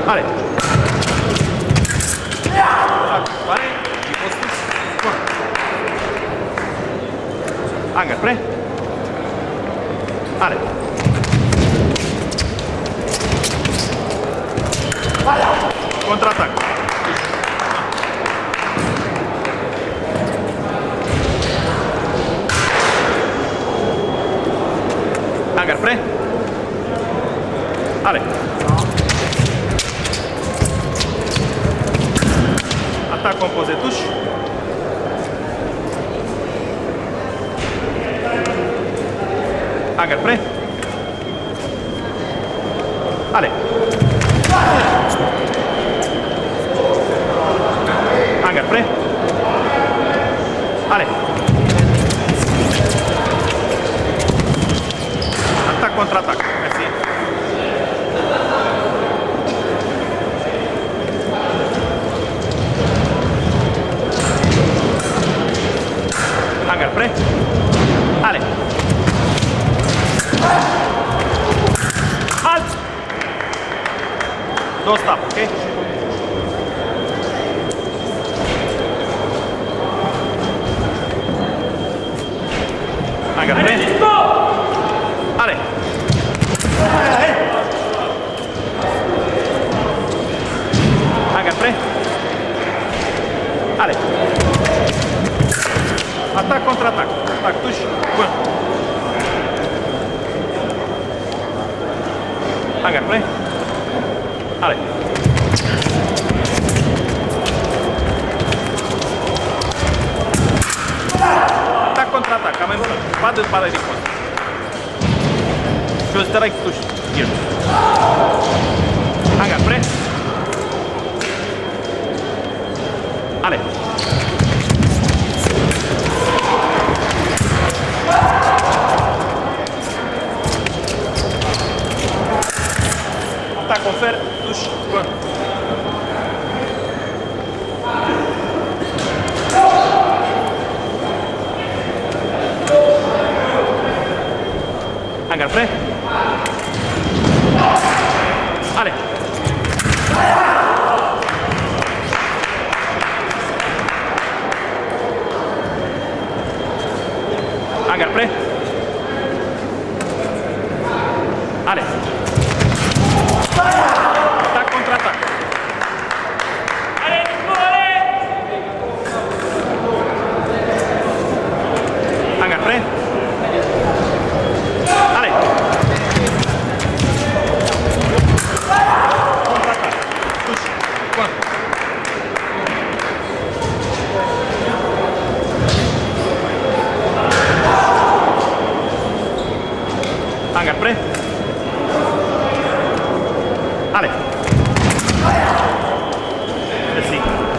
Ale. Tak, pare. I postus. Bun. Hangar, pre. Ale. Contraatac. Hangar, pre. Ale. Atac compoze tuș. Hangar, pre. Ale. Hangar, pre. Ale. Atac contraatac. Mersi. Hangar, pre. Ale. Alt. Don't stop, ok? Hangar, pre. Ale. Hangar, pre. Ale. Atac contraatac. Atac tuș. Bun. Hangar, pre. Ale. Atac contraatac. Am mai padă de post. Și o să te rai tuș. Hangar, pre. Ale. Atac ofer, tuș, bun. Hangar, pre. Ale. Hangar, pre. Ale. Atac contraatac. Hangar, pre. Ale. Contraatac. Tuș. Bun. Hangar, pre. Ale. Mersi.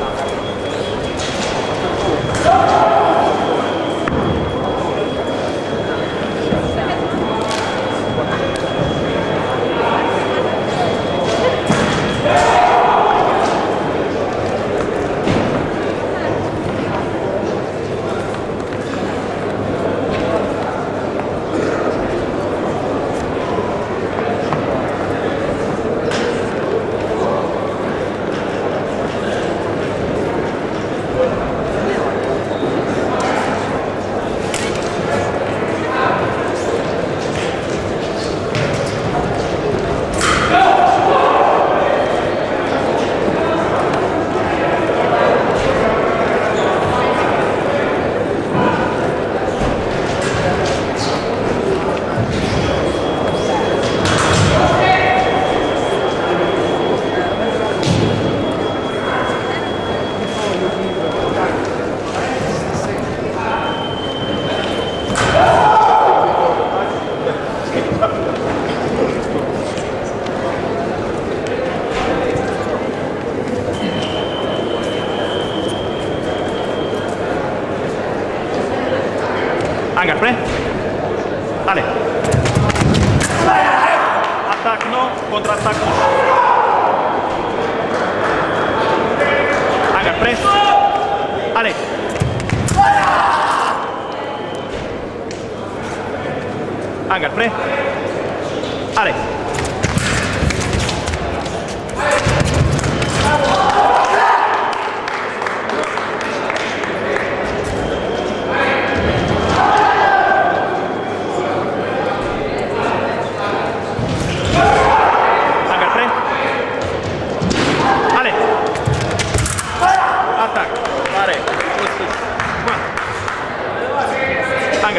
Hangar, pre. Ale. Atac no, contraatac no. Hangar, pre. Ale. Hangar, pre. Ale.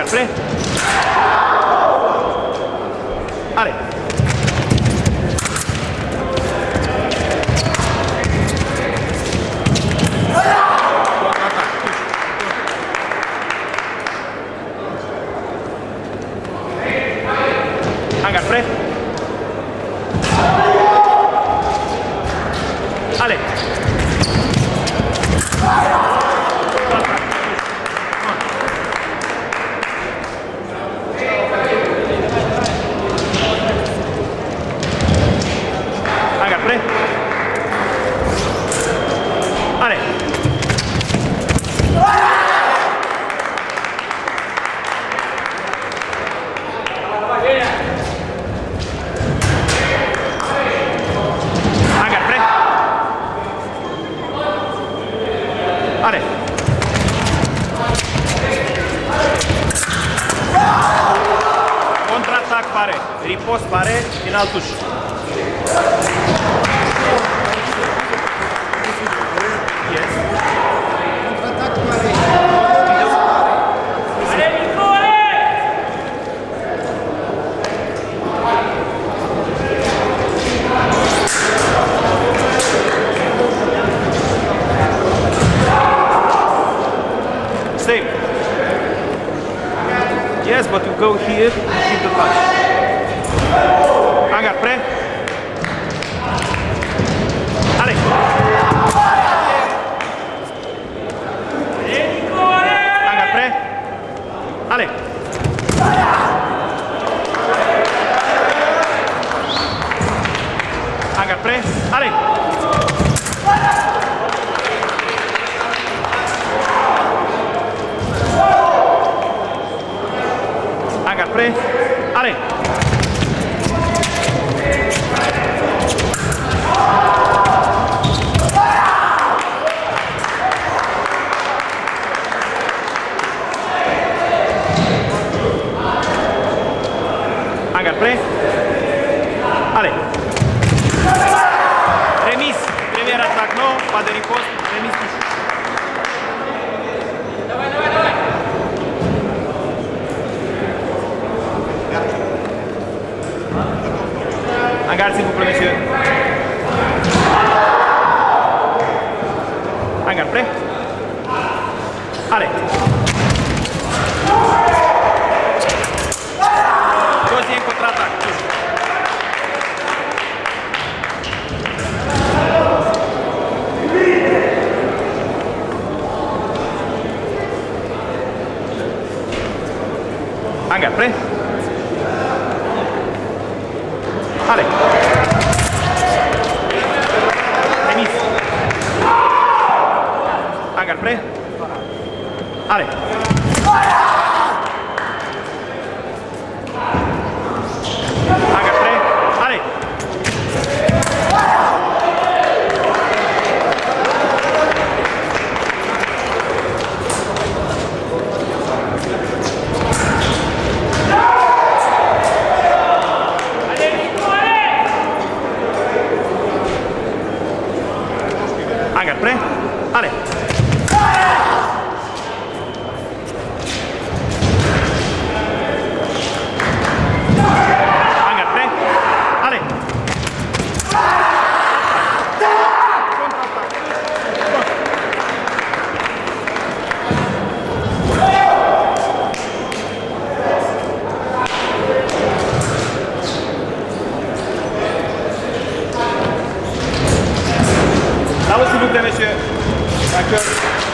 Hangar, prêt? Allez. Hangar, prêt? Allez. Hangar, prêt? Allez. Hangar, prêt? Allez. Contre-atac pare, ripost pare, final tuș. Yes. Contre-atac pare. Stay. Yes, but you go here, keep the touch. Hangar, prêt? Allez. Hangar, prêt? Allez. Hangar, prêt? Allez. Hangar, prêt? Allez. Hangar, prêt? Allez. Remise. Premier attaque, non, pas de riposte. Remise touche. Hangar, s'il vous plaît, monsieur. Hangar, prêt? Allez. Deuxième contre-attaque. Hangar, prêt? Allez. Remise. Hangar, prêt? Allez. Hangar, prêt? Allez. Hangar, prêt? Allez. Hangar, prêt? Allez. Là, s'il vous plaît, monsieur. D'accord.